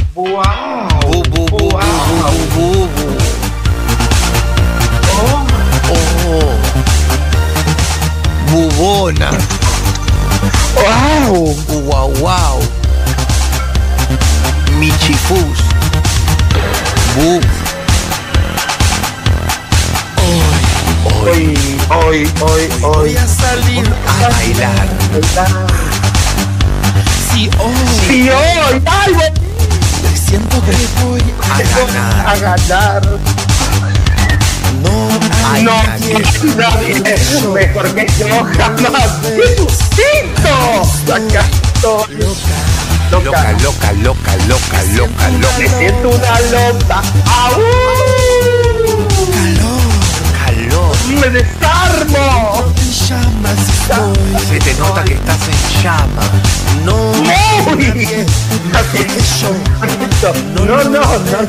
Wow. Bu, bu, bu, Wow. bu, bu, bu, bu. Oh. Bubona. Wow. Wow, wow. Michifus. Bu. Hoy. Voy a salir a bailar. Sí, hoy. Sí, hoy. Ay, Siento que voy a ganar. No hay no, nadie. mejor que yo jamás. ¡Jesucito! Acá estoy. Loca. Me siento una loca. ¡Au! Calor. ¡Me desarmo! Se te nota que estás en llama. ¡Muy! No.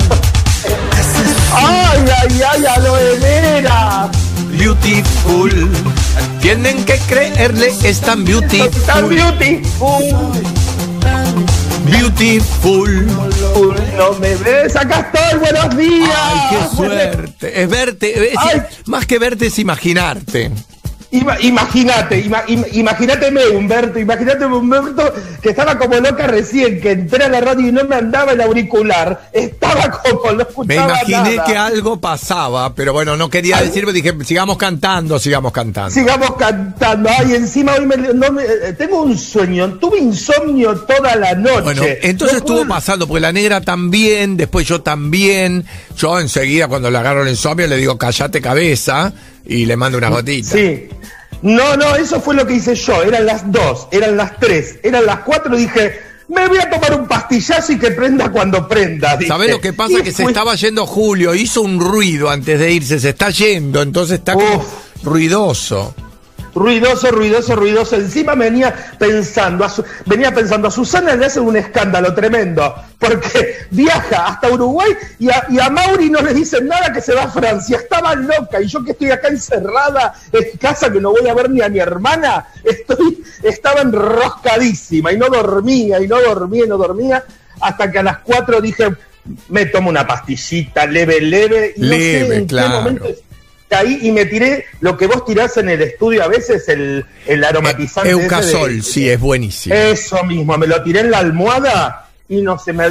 ¡Ay, aloe vera! Beautiful. Tienen que creerle, es tan beautiful. Tan beautiful. Beautiful. No me ves, acá estoy, buenos días. Ay, qué suerte. Es verte, más que verte es imaginarte. Imagínate, Humberto, que estaba como loca recién, que entré a la radio y no me andaba el auricular, estaba como no escuchaba Me imaginé nada. que algo pasaba, pero bueno, no quería decirlo, dije, sigamos cantando. Sigamos cantando. Ay, encima hoy tengo un sueño, tuve insomnio toda la noche. Bueno, entonces estuvo pasando, porque la negra también, después yo también. Yo enseguida cuando le agarro el insomnio le digo, callate cabeza, y le mando una gotita. Sí. No, eso fue lo que hice yo. Eran las 2, eran las 3, eran las 4, dije, me voy a tomar un pastillazo y que prenda cuando prenda. ¿Sabés lo que pasa? Que se estaba yendo Julio, hizo un ruido antes de irse, se está yendo, entonces está como ruidoso. Ruidoso. Encima venía pensando a Susana le hacen un escándalo tremendo, porque viaja hasta Uruguay y a Mauri no le dicen nada, que se va a Francia. Estaba loca, y yo que estoy acá encerrada en casa, que no voy a ver ni a mi hermana, estaba enroscadísima y no dormía, hasta que a las 4 dije, me tomo una pastillita leve, y no sé en qué momento caí y me tiré lo que vos tirás en el estudio a veces, el aromatizante. Eucasol, sí, es buenísimo. Eso mismo, me lo tiré en la almohada y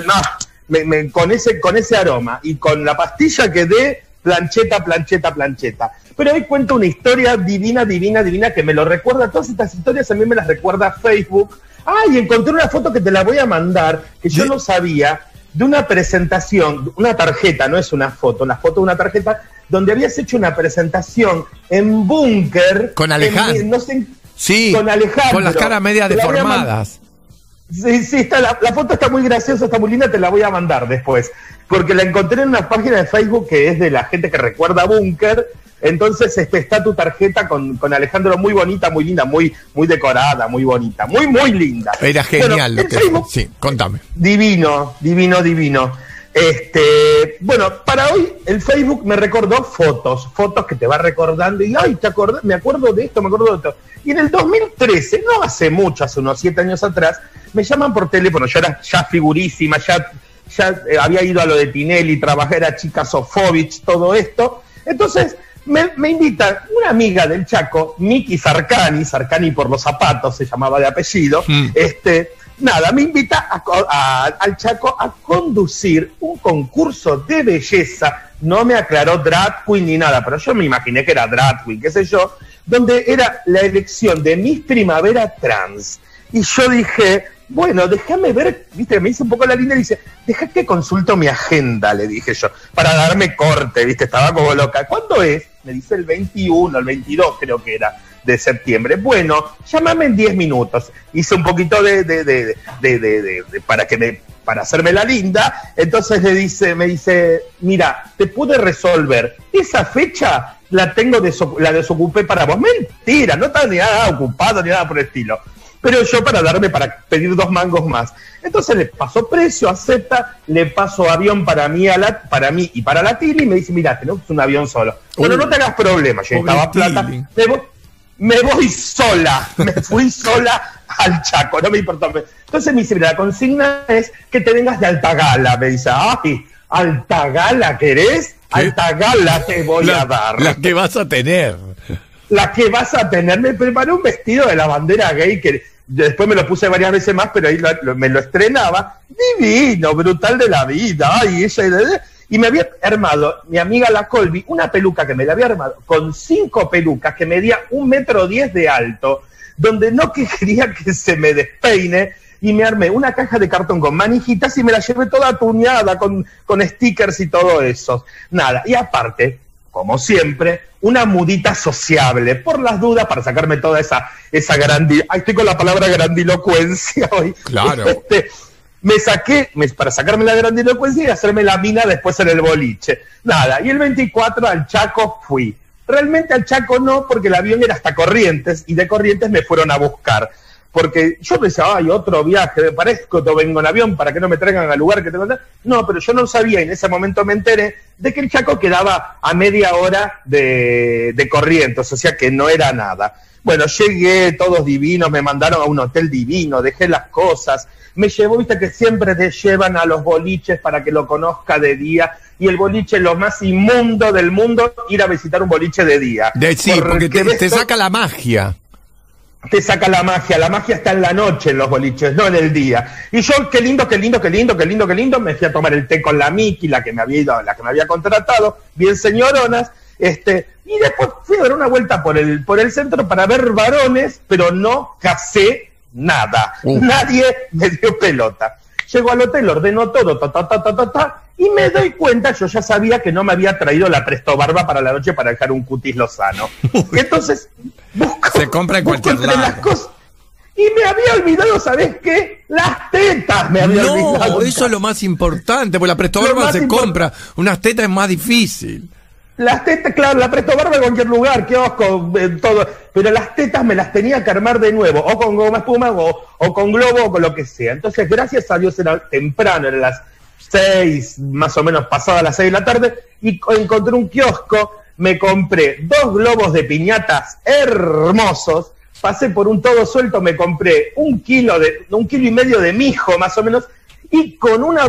con ese aroma y con la pastilla quedé plancheta. Pero hoy cuento una historia divina que me lo recuerda. Todas estas historias a mí me las recuerda Facebook. Ay, encontré una foto que te la voy a mandar, que yo no sabía, de una presentación, una tarjeta, no es una foto de una tarjeta, donde habías hecho una presentación en Búnker. Con Alejandro. Sí, con Alejandro. Con las caras medias deformadas. Sí, la foto está muy graciosa, está muy linda, te la voy a mandar después. Porque la encontré en una página de Facebook que es de la gente que recuerda Búnker. Entonces está tu tarjeta con Alejandro, muy bonita, muy linda, muy decorada, muy bonita, muy linda. Era genial. Bueno, Facebook, sí, contame. Divino. Bueno, para hoy el Facebook me recordó fotos que te va recordando y ay, me acuerdo de esto. Y en el 2013, no hace mucho, hace unos 7 años atrás, me llaman por teléfono. Yo era ya figurísima, ya había ido a lo de Tinelli, trabajé, era chica Sofovich, todo esto. Entonces me invita una amiga del Chaco, Miki Sarcani por los zapatos, se llamaba de apellido, me invita al Chaco a conducir un concurso de belleza. No me aclaró drag queen ni nada, pero yo me imaginé que era drag queen, qué sé yo, donde era la elección de Miss Primavera Trans. Y yo dije, bueno, déjame ver, viste, me hice un poco la linda y dice, deja que consulto mi agenda, le dije yo, para darme corte, viste, estaba como loca. ¿Cuándo es? Me dice el 21, el 22 creo que era, de septiembre. Bueno, llámame en 10 minutos. Hice un poquito para hacerme la linda. Entonces me dice, mira, te pude resolver. Esa fecha la la desocupé para vos. Mentira, no estaba ni nada ocupado ni nada por el estilo. Pero yo para pedir 2 mangos más. Entonces le paso precio, acepta, le paso avión para mí y para la Tili, y me dice, mira, tenemos un avión solo. Bueno, no te hagas problema, yo estaba plata. me voy sola, me fui sola al Chaco, no me importó. Entonces me dice, mira, la consigna es que te vengas de Altagala, me dice, ay, ¿Altagala querés? Altagala te voy a dar. La que vas a tener. La que vas a tener. Me preparé un vestido de la bandera gay que después me lo puse varias veces más, pero ahí me lo estrenaba. Divino, brutal de la vida. Ay, y me había armado mi amiga la Colby una peluca que me la había armado con 5 pelucas que medía 1,10 metros de alto, donde no quería que se me despeine, y me armé una caja de cartón con manijitas y me la llevé toda tuneada con stickers y todo eso. Nada, y aparte, como siempre, una mudita sociable, por las dudas, para sacarme toda esa estoy con la palabra grandilocuencia hoy. Claro. Me saqué, para sacarme la grandilocuencia y hacerme la mina después en el boliche. Nada, y el 24 al Chaco fui. Realmente al Chaco no, porque el avión era hasta Corrientes, y de Corrientes me fueron a buscar. Porque yo pensaba, ay, otro viaje, me parezco que vengo en avión para que no me traigan al lugar que tengo que andar. No, pero yo no sabía, y en ese momento me enteré de que el Chaco quedaba a media hora de Corrientes, o sea que no era nada. Bueno, llegué, todos divinos, me mandaron a un hotel divino, dejé las cosas, me llevó, viste que siempre te llevan a los boliches para que lo conozca de día, y el boliche es lo más inmundo del mundo, ir a visitar un boliche de día. Sí, porque te saca la magia. Te saca la magia está en la noche en los boliches, no en el día. Y yo, qué lindo, me fui a tomar el té con la Miki, la que me había contratado, bien señoronas, y después fui a dar una vuelta por el centro para ver varones, pero no casé nada. Nadie me dio pelota. Llego al hotel, ordeno todo, y me doy cuenta, yo ya sabía que no me había traído la Presto Barba para la noche para dejar un cutis lozano. Y entonces se compra en cualquier lado. Las cosas, y me había olvidado, ¿sabés qué? Las tetas me había olvidado. No, eso es lo más importante, porque la Presto Barba se compra. Unas tetas es más difícil. Las tetas, claro, la Presto Barba en cualquier lugar, kiosco, todo. Pero las tetas me las tenía que armar de nuevo, o con goma espuma, o con globo, o con lo que sea. Entonces, gracias a Dios, era temprano, eran las 6, más o menos pasadas las 6 de la tarde, y encontré un kiosco, me compré 2 globos de piñatas hermosos, pasé por un todo suelto, me compré 1,5 kilos de mijo, más o menos, y con una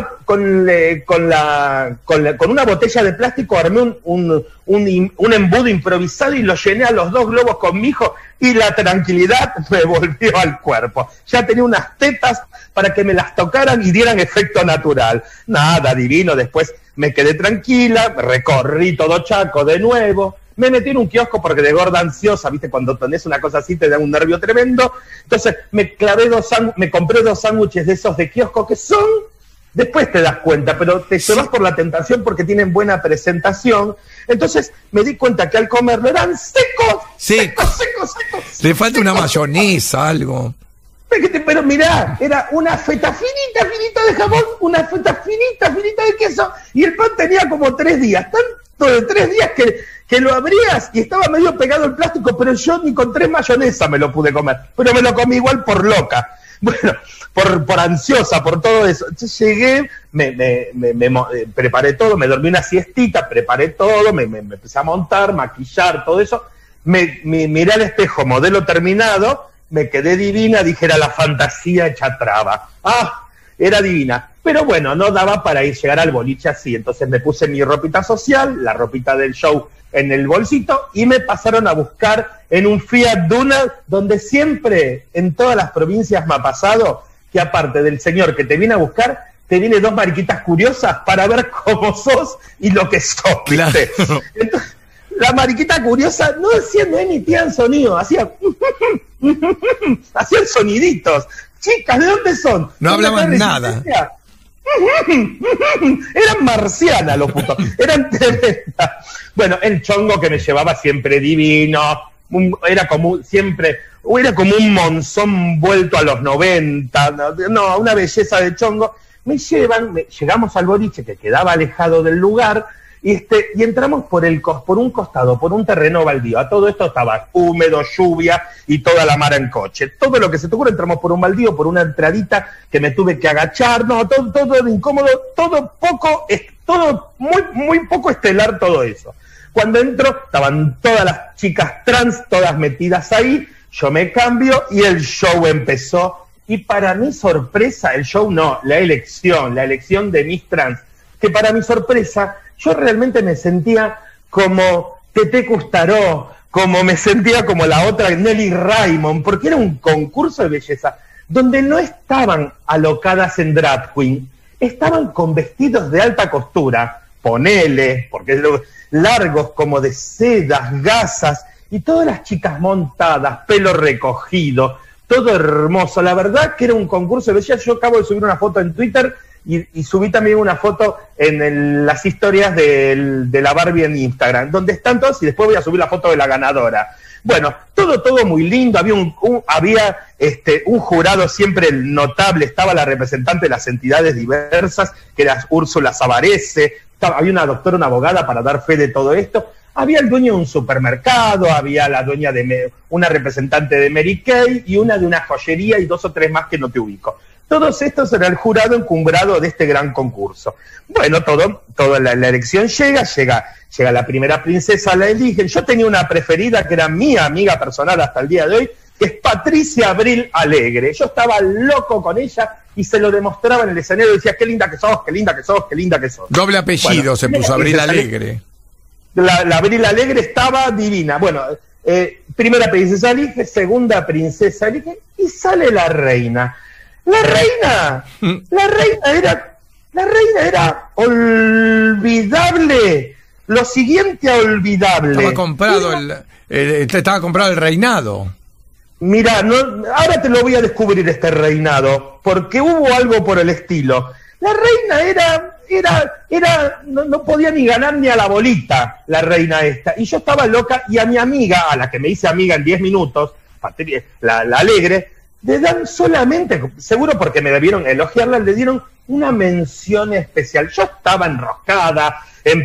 botella de plástico armé un embudo improvisado y lo llené a los 2 globos con mijo, y la tranquilidad me volvió al cuerpo. Ya tenía unas tetas para que me las tocaran y dieran efecto natural. Nada, divino. Después me quedé tranquila, recorrí todo Chaco de nuevo, me metí en un kiosco porque de gorda ansiosa, viste, cuando tenés una cosa así te da un nervio tremendo. Entonces me compré 2 sándwiches de esos de kiosco que son, después te das cuenta, pero te llevas por la tentación porque tienen buena presentación. Entonces me di cuenta que al comerlo eran secos. Secos. Le falta una mayonesa, algo. Pero mirá, era una feta finita de jamón, una feta finita de queso, y el pan tenía como 3 días, tanto de 3 días que lo abrías y estaba medio pegado el plástico, pero yo ni con 3 mayonesa me lo pude comer, pero me lo comí igual por loca. Bueno, por ansiosa, por todo eso. Entonces llegué, me preparé todo, me dormí una siestita, preparé todo, me empecé a montar, maquillar, todo eso. Me miré al espejo, modelo terminado, me quedé divina, dije, era la fantasía hecha traba. Era divina. Pero bueno, no daba para llegar al boliche así. Entonces me puse mi ropita social, la ropita del show en el bolsito, y me pasaron a buscar en un Fiat Duna, donde siempre, en todas las provincias me ha pasado, que aparte del señor que te viene a buscar, te viene 2 mariquitas curiosas para ver cómo sos y lo que sos, ¿viste? Claro. Entonces, la mariquita curiosa no emitían sonido, hacían soniditos. Chicas, ¿de dónde son? No hablaban nada. Eran marcianas los putos, eran tremendas. Bueno, el chongo que me llevaba siempre divino, era como un monzón vuelto a los 90, no, una belleza de chongo. Llegamos al boliche que quedaba alejado del lugar, y entramos por un costado, por un terreno baldío. A todo esto estaba húmedo, lluvia y toda la mar en coche. Todo lo que se te ocurre, entramos por un baldío, por una entradita que me tuve que agachar, no, todo incómodo, todo muy, muy poco estelar, todo eso. Cuando entro, estaban todas las chicas trans, todas metidas ahí, yo me cambio y el show empezó. Y para mi sorpresa, el show no, la elección de Miss Trans, que para mi sorpresa, yo realmente me sentía como Tete Custaró, como me sentía como la otra Nelly Raymond, porque era un concurso de belleza, donde no estaban alocadas en drag queen, estaban con vestidos de alta costura, ponele, porque largos como de sedas, gasas, y todas las chicas montadas, pelo recogido, todo hermoso. La verdad que era un concurso de belleza. Yo acabo de subir una foto en Twitter y subí también una foto en las historias de la Barbie en Instagram, donde están todos, y después voy a subir la foto de la ganadora. Bueno, todo muy lindo. Había un jurado siempre notable, estaba la representante de las entidades diversas, que era Úrsula Savarese, había una doctora, una abogada para dar fe de todo esto. Había el dueño de un supermercado, había la dueña una representante de Mary Kay y una de una joyería y 2 o 3 más que no te ubico. Todos estos eran el jurado encumbrado de este gran concurso. Bueno, toda la elección llega la primera princesa, la eligen. Yo tenía una preferida que era mi amiga personal hasta el día de hoy, que es Patricia Abril Alegre. Yo estaba loco con ella y se lo demostraba en el escenario y decía, qué linda que sos, qué linda que sos, qué linda que sos. Doble apellido, bueno, se puso Abril Alegre. La Abril Alegre estaba divina. Bueno, primera princesa elige, segunda princesa elige y sale la reina. La reina era olvidable. Lo siguiente a olvidable. Estaba comprado el reinado. Mira, ahora te lo voy a descubrir este reinado, porque hubo algo por el estilo. La reina no podía ni ganar ni a la bolita, la reina esta. Y yo estaba loca, y a mi amiga, a la que me hice amiga en 10 minutos, la Alegre, le dan solamente, seguro porque me debieron elogiarla, le dieron una mención especial. Yo estaba enroscada,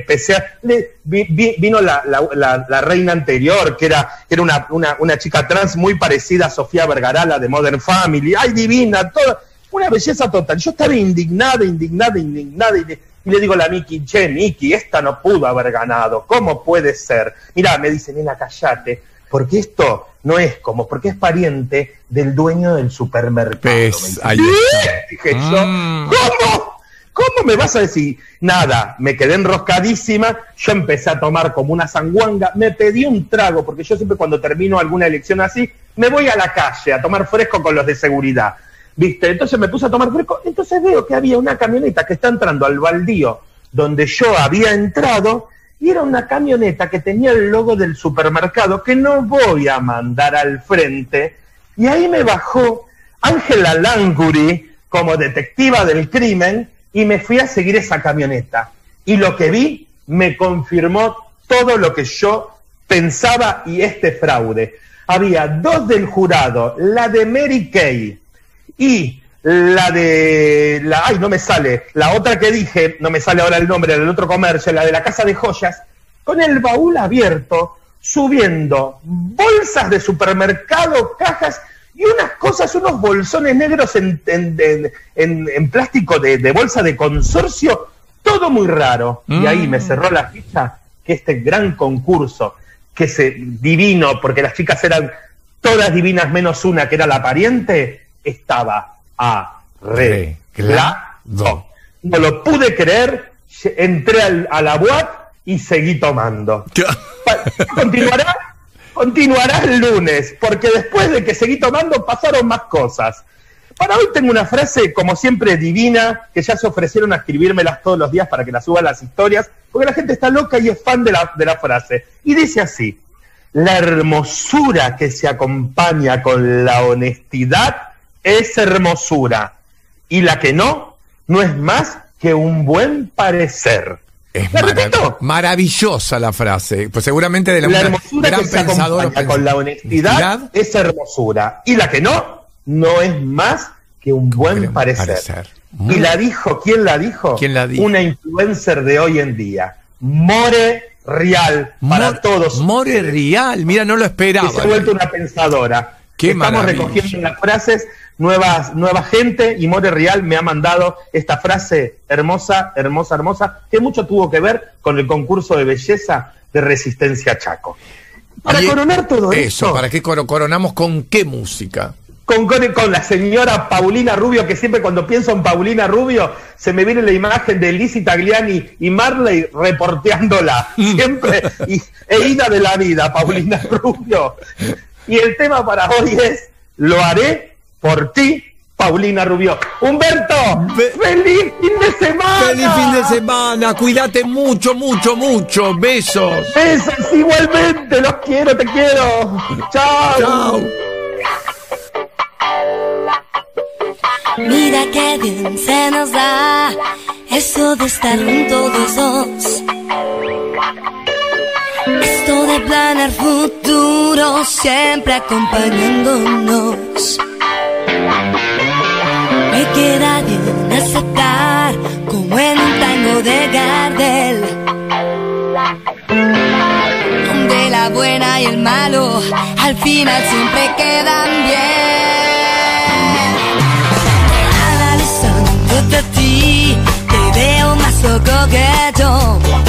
vino la reina anterior, que era una chica trans muy parecida a Sofía Vergara, la de Modern Family. ¡Ay, divina! Toda una belleza total. Yo estaba indignada, y le digo a la Miki, che, Miki, esta no pudo haber ganado, ¿cómo puede ser? Mirá, me dice, nena, callate, porque esto no es porque es pariente del dueño del supermercado. Ahí dije yo, ¿Cómo me vas a decir? Nada, me quedé enroscadísima, yo empecé a tomar como una sanguanga, me pedí un trago, porque yo siempre cuando termino alguna elección así, me voy a la calle a tomar fresco con los de seguridad. ¿Viste? Entonces me puse a tomar fresco, entonces veo que había una camioneta que está entrando al baldío donde yo había entrado, y era una camioneta que tenía el logo del supermercado, que no voy a mandar al frente, y ahí me bajó Ángela Languri como detectiva del crimen, y me fui a seguir esa camioneta. Y lo que vi me confirmó todo lo que yo pensaba y este fraude. Había 2 del jurado, la de Mary Kay y la otra que dije, no me sale ahora el nombre del otro comercio, la de la casa de joyas, con el baúl abierto, subiendo bolsas de supermercado, cajas y unos bolsones negros en plástico de bolsa de consorcio, todo muy raro. Y ahí me cerró la ficha que este gran concurso, divino, porque las chicas eran todas divinas menos una, que era la pariente, estaba arreglado. No lo pude creer, entré a la boate y seguí tomando. Continuará el lunes, porque después de que seguí tomando pasaron más cosas. Para hoy tengo una frase, como siempre, divina, que ya se ofrecieron a escribírmelas todos los días para que las suba a las historias, porque la gente está loca y es fan de la frase. Y dice así: la hermosura que se acompaña con la honestidad es hermosura, y la que no es más que un buen parecer. Es maravillosa la frase, pues seguramente de la hermosura gran que se acompaña con la honestidad es hermosura, y la que no es más que un buen parecer. Y la dijo, ¿quién la dijo? Una influencer de hoy en día, More Real, para todos. More Real, mira, no lo esperaba. Y se ha vuelto una pensadora. Estamos recogiendo las frases nueva gente, y More Real me ha mandado esta frase hermosa, hermosa, hermosa, que mucho tuvo que ver con el concurso de belleza de Resistencia Chaco. Para coronar todo eso. ¿Para qué coronamos con qué música? Con la señora Paulina Rubio, que siempre cuando pienso en Paulina Rubio se me viene la imagen de Lizzy Tagliani y Marley reporteándola, siempre, e ida de la vida, Paulina Rubio. Y el tema para hoy es Lo haré por ti, Paulina Rubio. Humberto, ¡feliz fin de semana! ¡Feliz fin de semana! Cuídate mucho, mucho, mucho. Besos. Besos igualmente, los quiero, te quiero. Chao. Chao. Mira qué bien se nos da eso de estar juntos los dos. Esto de planear futuro, siempre acompañándonos. Me queda bien aceptar, como en un tango de Gardel, donde la buena y el malo al final siempre quedan bien. Analizándote a ti, te veo más loco que yo.